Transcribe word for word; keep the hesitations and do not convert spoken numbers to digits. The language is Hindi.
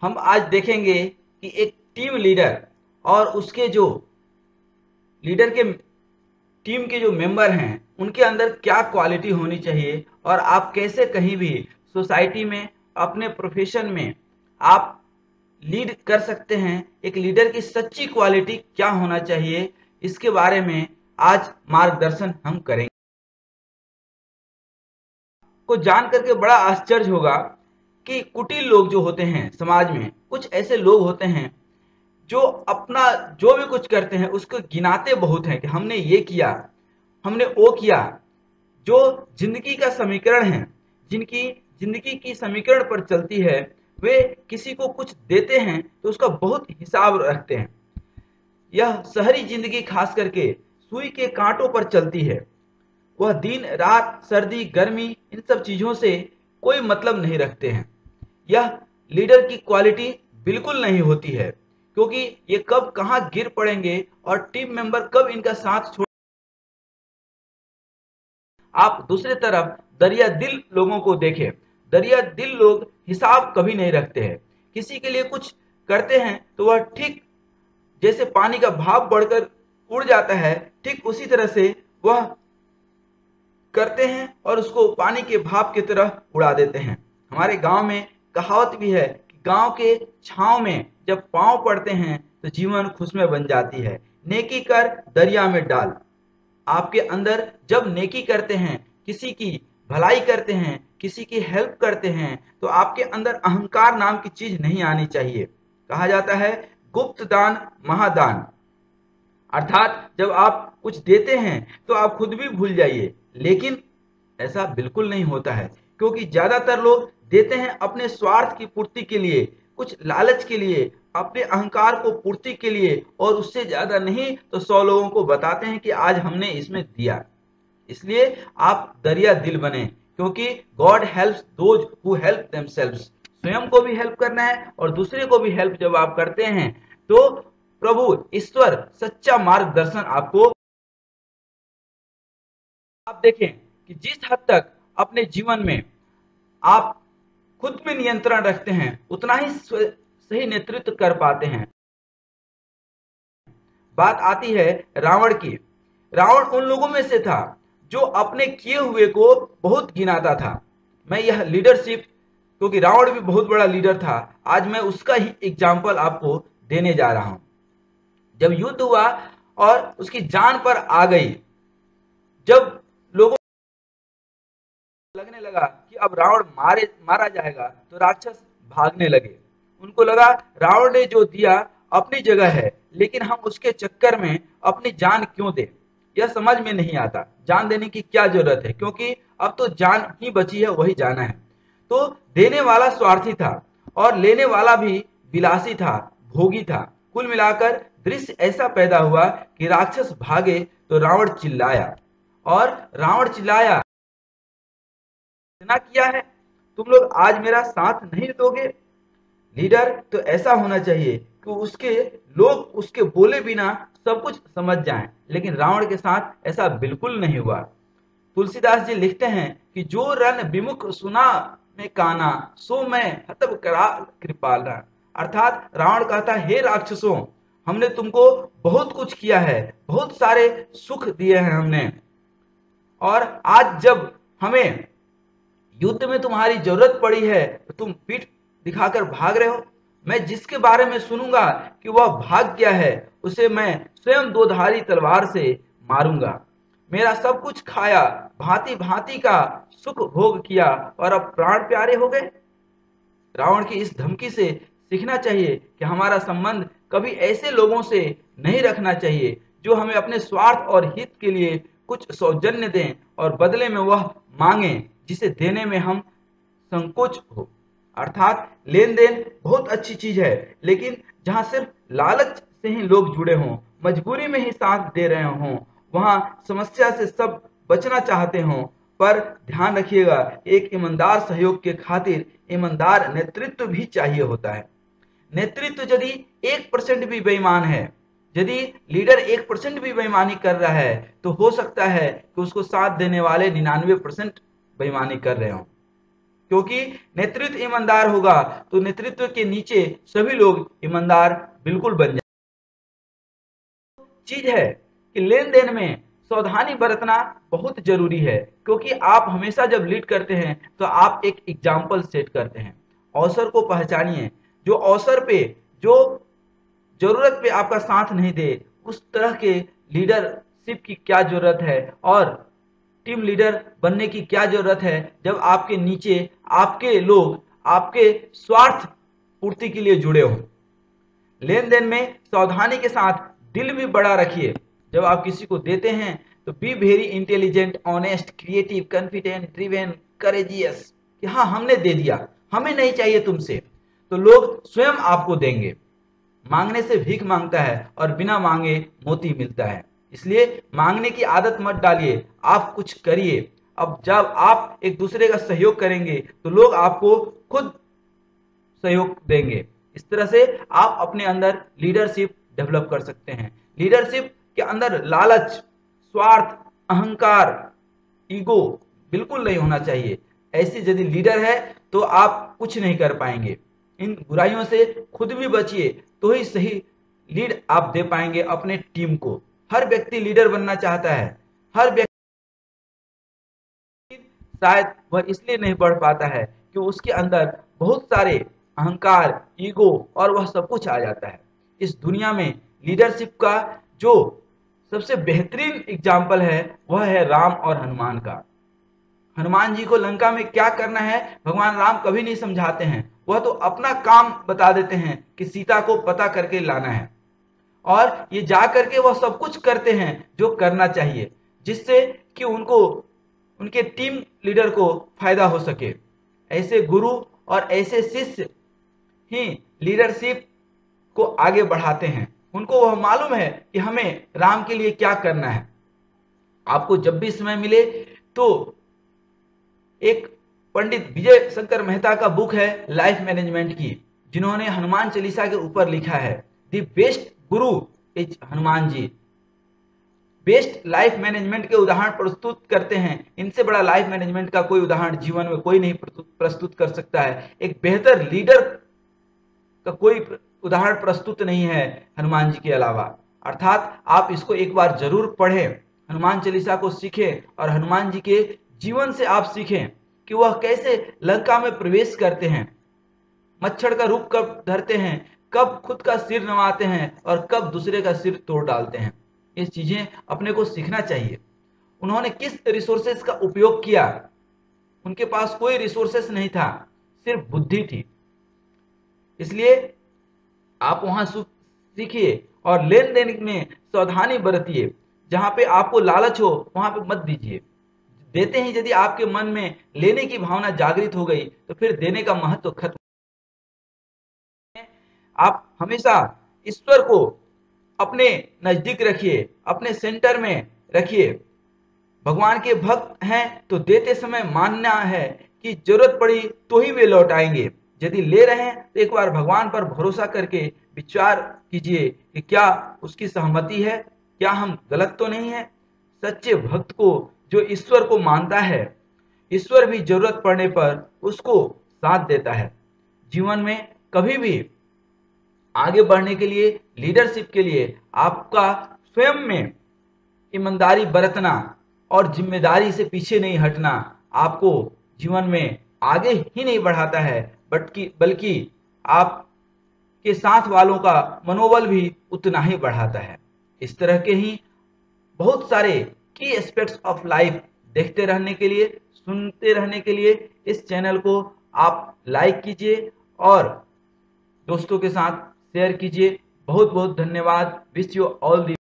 हम आज देखेंगे कि एक टीम लीडर और उसके जो लीडर के टीम के जो मेंबर हैं उनके अंदर क्या क्वालिटी होनी चाहिए और आप कैसे कहीं भी सोसाइटी में अपने प्रोफेशन में आप लीड कर सकते हैं। एक लीडर की सच्ची क्वालिटी क्या होना चाहिए, इसके बारे में आज मार्गदर्शन हम करेंगे। को जान करके बड़ा आश्चर्य होगा कि कुटिल लोग जो होते हैं समाज में, कुछ ऐसे लोग होते हैं जो अपना जो भी कुछ करते हैं उसको गिनाते बहुत हैं कि हमने ये किया, हमने वो किया। जो जिंदगी का समीकरण है, जिनकी जिंदगी की समीकरण पर चलती है, वे किसी को कुछ देते हैं तो उसका बहुत हिसाब रखते हैं। यह शहरी जिंदगी खास करके सुई के कांटों पर चलती है। वह दिन रात सर्दी गर्मी इन सब चीजों से कोई मतलब नहीं रखते हैं। यह लीडर की क्वालिटी बिल्कुल नहीं होती है, क्योंकि ये कब कहां गिर पड़ेंगे और टीम मेंबर कब इनका साथ छोड़। आप दूसरी तरफ दरिया दिल लोगों को देखें। दरिया दिल लोग हिसाब कभी नहीं रखते हैं। किसी के लिए कुछ करते हैं तो वह ठीक जैसे पानी का भाव बढ़कर उड़ जाता है, ठीक उसी तरह से वह करते हैं और उसको पानी के भाप की तरह उड़ा देते हैं। हमारे गांव में कहावत भी है कि गांव के छांव में जब पांव पड़ते हैं तो जीवन खुशमें बन जाती है। नेकी कर दरिया में डाल। आपके अंदर जब नेकी करते हैं, किसी की भलाई करते हैं, किसी की हेल्प करते हैं, तो आपके अंदर अहंकार नाम की चीज नहीं आनी चाहिए। कहा जाता है गुप्त दान महादान, अर्थात जब आप कुछ देते हैं तो आप खुद भी भूल जाइए। लेकिन ऐसा बिल्कुल नहीं होता है, क्योंकि ज्यादातर लोग देते हैं अपने स्वार्थ की पूर्ति के लिए, कुछ लालच के लिए, अपने अहंकार को पूर्ति के लिए, और उससे ज्यादा नहीं तो सौ लोगों को बताते हैं कि आज हमने इसमें दिया। इसलिए आप दरिया दिल बने, क्योंकि God helps those who help themselves. स्वयं को भी हेल्प करना है और दूसरे को भी हेल्प जब आप करते हैं तो प्रभु ईश्वर सच्चा मार्गदर्शन आपको। आप देखें कि जिस हद तक अपने जीवन में आप खुद में नियंत्रण रखते हैं, उतना ही सही नेतृत्व कर पाते हैं। बात आती है रावण की। रावण उन लोगों में से था जो अपने किए हुए को बहुत गिनाता था। मैं यह लीडरशिप, क्योंकि रावण भी बहुत बड़ा लीडर था, आज मैं उसका ही एग्जाम्पल आपको देने जा रहा हूं। जब युद्ध हुआ और उसकी जान पर आ गई, जब लोगों लगने लगा कि अब रावण मारे मारा जाएगा, तो राक्षस भागने लगे। उनको लगा रावण ने जो दिया अपनी जगह है, लेकिन हम उसके चक्कर में अपनी जान क्यों दें। यह समझ में नहीं आता, जान देने की क्या जरूरत है, क्योंकि अब तो जान ही बची है, वही जाना है। तो देने वाला स्वार्थी था और लेने वाला भी विलासी था, भोगी था। कुल मिलाकर दृश्य ऐसा पैदा हुआ कि राक्षस भागे तो रावण चिल्लाया, और रावण चिल्लाया इतना किया है, तुम लोग आज मेरा साथ नहीं दोगे। लीडर तो ऐसा होना चाहिए कि उसके लोग उसके बोले बिना सब कुछ समझ जाएं, लेकिन रावण के साथ ऐसा बिल्कुल नहीं हुआ। तुलसीदास जी लिखते हैं कि जो रन विमुख सुना में काना, सो मैं हतब करा कृपाला। अर्थात रावण कहता है, हे राक्षसों, हमने तुमको बहुत कुछ किया है, बहुत सारे सुख दिए हैं हमने, और आज जब हमें युद्ध में तुम्हारी जरूरत पड़ी है तो तुम पीठ दिखाकर भाग रहे हो। मैं जिसके बारे में सुनूंगा कि वह भाग गया है, उसे मैं स्वयं दो धारी तलवार से मारूंगा। मेरा सब कुछ खाया, भांति भांति का सुख भोग किया, और अब प्राण प्यारे हो गए। रावण की इस धमकी से सीखना चाहिए कि हमारा संबंध कभी ऐसे लोगों से नहीं रखना चाहिए जो हमें अपने स्वार्थ और हित के लिए कुछ सौजन्य दें और बदले में वह मांगे जिसे देने में हम संकोच हो। अर्थात लेन देन बहुत अच्छी चीज है, लेकिन जहां सिर्फ लालच से ही लोग जुड़े हों, मजबूरी में ही साथ दे रहे हों, वहां समस्या से सब बचना चाहते हों। पर ध्यान रखिएगा, एक ईमानदार सहयोग के खातिर ईमानदार नेतृत्व भी चाहिए होता है। नेतृत्व यदि एक परसेंट भी बेईमान है, यदि लीडर एक परसेंट भी बेईमानी कर रहा है, तो हो सकता है कि उसको साथ देने वाले निन्यानवे परसेंट बेईमानी कर रहे हों। क्योंकि नेतृत्व ईमानदार होगा तो नेतृत्व के नीचे सभी लोग ईमानदार बिल्कुल बन जाएंगे। चीज है कि लेन देन में सावधानी बरतना बहुत जरूरी है, क्योंकि आप हमेशा जब लीड करते हैं तो आप एक एग्जाम्पल सेट करते हैं। अवसर को पहचानिए, जो अवसर पे, जो जरूरत पे आपका साथ नहीं दे, उस तरह के लीडरशिप की क्या जरूरत है और टीम लीडर बनने की क्या जरूरत है जब आपके नीचे आपके लोग आपके स्वार्थ पूर्ति के लिए जुड़े हो। लेन देन में सावधानी के साथ दिल भी बड़ा रखिए। जब आप किसी को देते हैं तो be very intelligent, honest, creative, confident, driven, courageous कि हाँ हमने दे दिया, हमें नहीं चाहिए तुमसे, तो लोग स्वयं आपको देंगे। मांगने से भीख मांगता है और बिना मांगे मोती मिलता है, इसलिए मांगने की आदत मत डालिए, आप कुछ करिए। अब जब आप एक दूसरे का सहयोग करेंगे तो लोग आपको खुद सहयोग देंगे। इस तरह से आप अपने अंदर लीडरशिप डेवलप कर सकते हैं। लीडरशिप के अंदर लालच, स्वार्थ, अहंकार, ईगो बिल्कुल नहीं होना चाहिए। ऐसी यदि लीडर है तो आप कुछ नहीं कर पाएंगे। इन बुराइयों से खुद भी बचिए तो ही सही लीड आप दे पाएंगे अपने टीम को। हर व्यक्ति लीडर बनना चाहता है, हर व्यक्ति शायद वह इसलिए नहीं बढ़ पाता है कि उसके अंदर बहुत सारे अहंकार, ईगो और वह सब कुछ आ जाता है। इस दुनिया में लीडरशिप का जो सबसे बेहतरीन एग्जाम्पल है वह है राम और हनुमान का। हनुमान जी को लंका में क्या करना है भगवान राम कभी नहीं समझाते हैं, वह तो अपना काम बता देते हैं कि सीता को पता करके लाना है, और ये जा करके वह सब कुछ करते हैं जो करना चाहिए, जिससे कि उनको उनके टीम लीडर को फायदा हो सके। ऐसे गुरु और ऐसे शिष्य ही लीडरशिप को आगे बढ़ाते हैं। उनको वह मालूम है कि हमें राम के लिए क्या करना है। आपको जब भी समय मिले तो एक पंडित विजय शंकर मेहता का बुक है लाइफ मैनेजमेंट की, जिन्होंने हनुमान चालीसा के ऊपर लिखा है the best guru is Hanuman ji. Best life management के उदाहरण प्रस्तुत करते हैं। इनसे बड़ा लाइफ मैनेजमेंट का कोई उदाहरण जीवन में कोई नहीं प्रस्तुत कर सकता है। एक बेहतर लीडर का कोई उदाहरण प्रस्तुत नहीं है हनुमान जी के अलावा। अर्थात आप इसको एक बार जरूर पढ़ें, हनुमान चालीसा को सीखें और हनुमान जी के जीवन से आप सीखें कि वह कैसे लंका में प्रवेश करते हैं, मच्छर का रूप कब धरते हैं, कब खुद का सिर नवाते हैं और कब दूसरे का सिर तोड़ डालते हैं। ये चीजें अपने को सीखना चाहिए। उन्होंने किस रिसोर्सेस का उपयोग किया, उनके पास कोई रिसोर्सेस नहीं था, सिर्फ बुद्धि थी। इसलिए आप वहां सीखिए और लेन देन में सावधानी बरतिए। जहां पे आपको लालच हो वहां पे मत दीजिए। देते ही यदि आपके मन में लेने की भावना जागृत हो गई तो फिर देने का महत्व खत्म। आप हमेशा ईश्वर को अपने नजदीक रखिए, अपने सेंटर में रखिए। भगवान के भक्त हैं तो देते समय मानना है कि जरूरत पड़ी तो ही वे लौट आएंगे। यदि ले रहे हैं तो एक बार भगवान पर भरोसा करके विचार कीजिए कि क्या उसकी सहमति है, क्या हम गलत तो नहीं है। सच्चे भक्त को जो ईश्वर को मानता है, ईश्वर भी जरूरत पड़ने पर उसको साथ देता है। जीवन में कभी भी आगे बढ़ने के लिए, लीडरशिप के लिए आपका स्वयं में ईमानदारी बरतना और जिम्मेदारी से पीछे नहीं हटना आपको जीवन में आगे ही नहीं बढ़ाता है, बल्कि बल्कि आपके साथ वालों का मनोबल भी उतना ही बढ़ाता है। इस तरह के ही बहुत सारे की एस्पेक्ट्स ऑफ लाइफ देखते रहने के लिए, सुनते रहने के लिए इस चैनल को आप लाइक कीजिए और दोस्तों के साथ शेयर कीजिए। बहुत बहुत धन्यवाद। Wish you all the